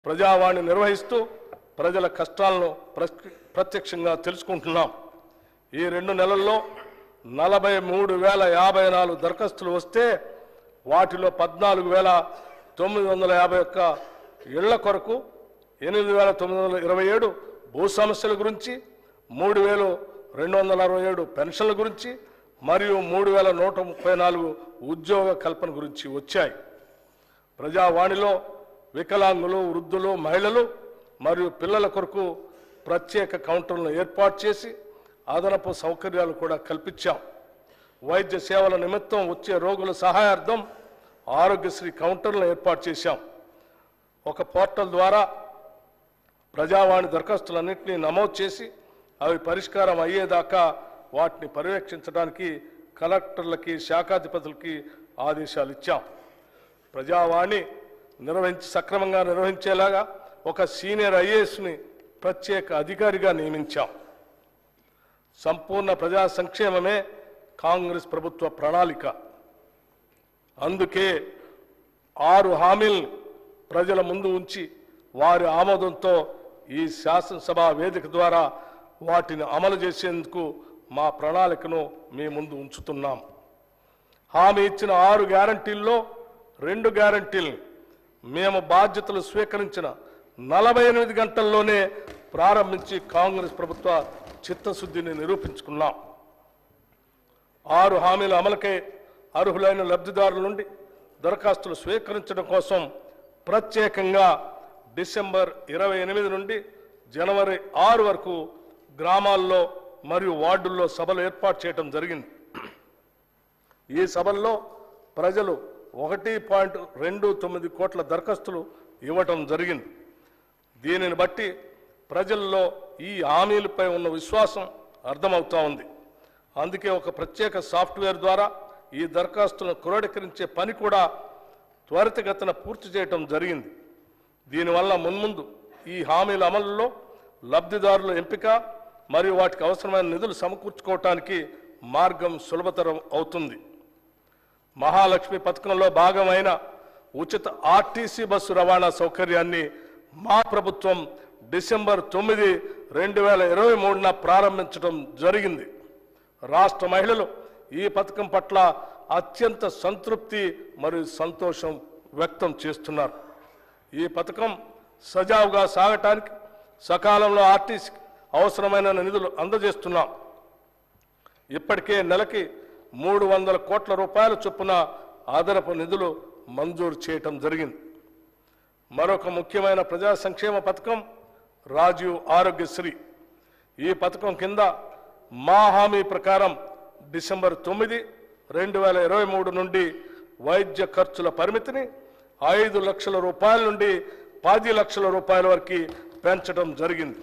ప్రజావాణి నిర్వహిస్తూ ప్రజల కష్టాలను ప్రత్యక్షంగా తెలుసుకుంటున్నాం. ఈ 2 నెలల్లో 43,054 దరఖాస్తులు వస్తే వాటిలో 14,951 ఇళ్ల కొరకు, 8,927 భూ సమస్యల గురించి, 3,267 పెన్షన్ల గురించి మరియు 3,134 ఉద్యోగ కల్పన గురించి వచ్చాయి. ప్రజావాణిలో వికలాంగులు, వృద్ధులు, మహిళలు మరియు పిల్లల కొరకు ప్రత్యేక కౌంటర్లను ఏర్పాటు చేసి అదనపు సౌకర్యాలు కూడా కల్పించాం. వైద్య సేవల నిమిత్తం వచ్చే రోగుల సహాయార్థం ఆరోగ్యశ్రీ కౌంటర్లను ఏర్పాటు చేశాం. ఒక పోర్టల్ ద్వారా ప్రజావాణి దరఖాస్తులన్నింటినీ నమోదు చేసి అవి పరిష్కారం అయ్యేదాకా వాటిని పర్యవేక్షించడానికి కలెక్టర్లకి, శాఖాధిపతులకి ఆదేశాలు ఇచ్చాం. ప్రజావాణి సక్రమంగా నిర్వహించేలాగా ఒక సీనియర్ ఐఏఎస్ని ప్రత్యేక అధికారిగా నియమించాం. సంపూర్ణ ప్రజా సంక్షేమమే కాంగ్రెస్ ప్రభుత్వ ప్రణాళిక. అందుకే 6 హామీలను ప్రజల ముందు ఉంచి వారి ఆమోదంతో ఈ శాసనసభ వేదిక ద్వారా వాటిని అమలు చేసేందుకు మా ప్రణాళికను మీ ముందు ఉంచుతున్నాం. హామీ ఇచ్చిన 6 గ్యారంటీల్లో 2 గ్యారంటీలను మేము బాధ్యతలు స్వీకరించిన 48 గంటల్లోనే ప్రారంభించి కాంగ్రెస్ ప్రభుత్వ చిత్తశుద్ధిని నిరూపించుకున్నాం. 6 హామీల అమలుకై అర్హులైన లబ్ధిదారుల నుండి దరఖాస్తులు స్వీకరించడం కోసం ప్రత్యేకంగా డిసెంబర్ 28 నుండి జనవరి 6 వరకు గ్రామాల్లో మరియు వార్డుల్లో సభలు ఏర్పాటు చేయడం జరిగింది. ఈ సభల్లో ప్రజలు 1.29 కోట్ల దరఖాస్తులు ఇవ్వటం జరిగింది. దీనిని బట్టి ప్రజల్లో ఈ హామీలపై ఉన్న విశ్వాసం అర్థమవుతా ఉంది. అందుకే ఒక ప్రత్యేక సాఫ్ట్వేర్ ద్వారా ఈ దరఖాస్తులను క్రోడీకరించే పని కూడా త్వరితగతిన పూర్తి చేయటం జరిగింది. దీనివల్ల మున్ముందు ఈ హామీల అమలులో లబ్ధిదారుల ఎంపిక మరియు వాటికి అవసరమైన నిధులు సమకూర్చుకోవటానికి మార్గం సులభతరం అవుతుంది. మహాలక్ష్మి పథకంలో భాగమైన ఉచిత ఆర్టీసీ బస్సు రవాణా సౌకర్యాన్ని మా ప్రభుత్వం డిసెంబర్ 9, 2023న ప్రారంభించడం జరిగింది. రాష్ట్ర మహిళలు ఈ పథకం పట్ల అత్యంత సంతృప్తి మరియు సంతోషం వ్యక్తం చేస్తున్నారు. ఈ పథకం సజావుగా సాగటానికి సకాలంలో ఆర్టీసీకి అవసరమైన నిధులు అందజేస్తున్నాం. ఇప్పటికే నెలకి 300 కోట్ల రూపాయల చొప్పున అదనపు నిధులు మంజూరు చేయటం జరిగింది. మరొక ముఖ్యమైన ప్రజా సంక్షేమ పథకం రాజీవ్ ఆరోగ్యశ్రీ. ఈ పథకం కింద మా హామీ ప్రకారం డిసెంబర్ 9, 2023 నుండి వైద్య ఖర్చుల పరిమితిని 5 లక్షల రూపాయల నుండి 10 లక్షల రూపాయల వరకు పెంచడం జరిగింది.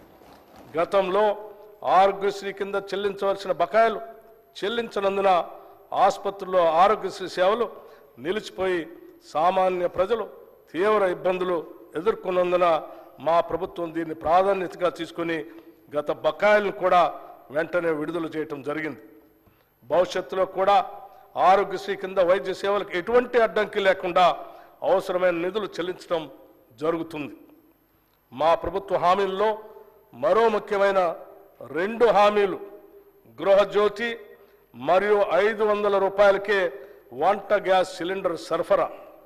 గతంలో ఆరోగ్యశ్రీ కింద చెల్లించవలసిన బకాయిలు చెల్లించనందున ఆసుపత్రుల్లో ఆరోగ్యశ్రీ సేవలు నిలిచిపోయి సామాన్య ప్రజలు తీవ్ర ఇబ్బందులు ఎదుర్కొన్నందున మా ప్రభుత్వం దీన్ని ప్రాధాన్యతగా తీసుకుని గత బకాయిలను కూడా వెంటనే విడుదల చేయటం జరిగింది. భవిష్యత్తులో కూడా ఆరోగ్యశ్రీ కింద వైద్య సేవలకు ఎటువంటి అడ్డంకి లేకుండా అవసరమైన నిధులు చెల్లించడం జరుగుతుంది. మా ప్రభుత్వ హామీల్లో మరో ముఖ్యమైన 2 హామీలు గృహజ్యోతి మరియు 500 రూపాయలకే వంట గ్యాస్ సిలిండర్ సరఫరా.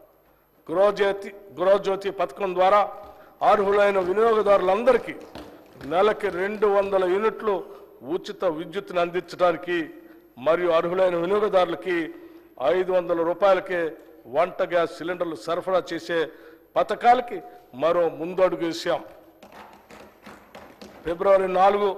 గృహజ్యోతి పథకం ద్వారా అర్హులైన వినియోగదారులందరికీ నెలకి 200 యూనిట్లు ఉచిత విద్యుత్తును అందించడానికి మరియు అర్హులైన వినియోగదారులకి 500 రూపాయలకే వంట గ్యాస్ సిలిండర్లు సరఫరా చేసే పథకాలకి మరో ముందడుగు వేశాం. ఫిబ్రవరి 4,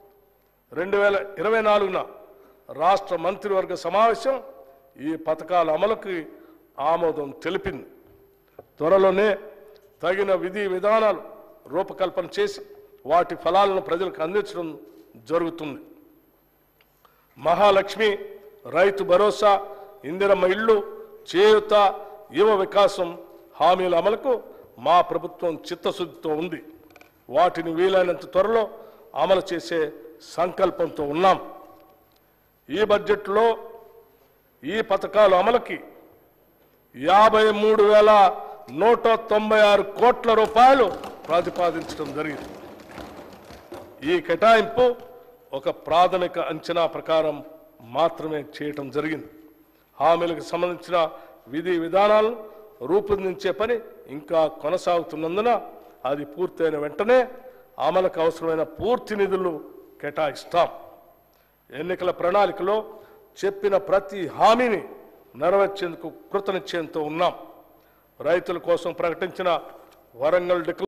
2024న రాష్ట్ర మంత్రివర్గ సమావేశం ఈ పథకాల అమలుకి ఆమోదం తెలిపింది. త్వరలోనే తగిన విధి విధానాలు రూపకల్పన చేసి వాటి ఫలాలను ప్రజలకు అందించడం జరుగుతుంది. మహాలక్ష్మి, రైతు భరోసా, ఇందిరమ్మ ఇళ్ళు, చేయూత, యువ వికాసం హామీల అమలుకు మా ప్రభుత్వం చిత్తశుద్ధితో ఉంది. వాటిని వీలైనంత త్వరలో అమలు చేసే సంకల్పంతో ఉన్నాం. ఈ బడ్జెట్లో ఈ పథకాల అమలుకి 196 కోట్ల రూపాయలు ప్రతిపాదించడం జరిగింది. ఈ కేటాయింపు ఒక ప్రాథమిక అంచనా ప్రకారం మాత్రమే చేయటం జరిగింది. హామీలకు సంబంధించిన విధి విధానాలను రూపొందించే పని ఇంకా కొనసాగుతున్నందున అది పూర్తయిన వెంటనే అమలుకు అవసరమైన పూర్తి నిధులు కేటాయిస్తాం. ఎన్నికల ప్రణాళికలో చెప్పిన ప్రతి హామీని నెరవేర్చేందుకు కృతనిశ్చయంతో ఉన్నాం. రైతుల కోసం ప్రకటించిన వరంగల్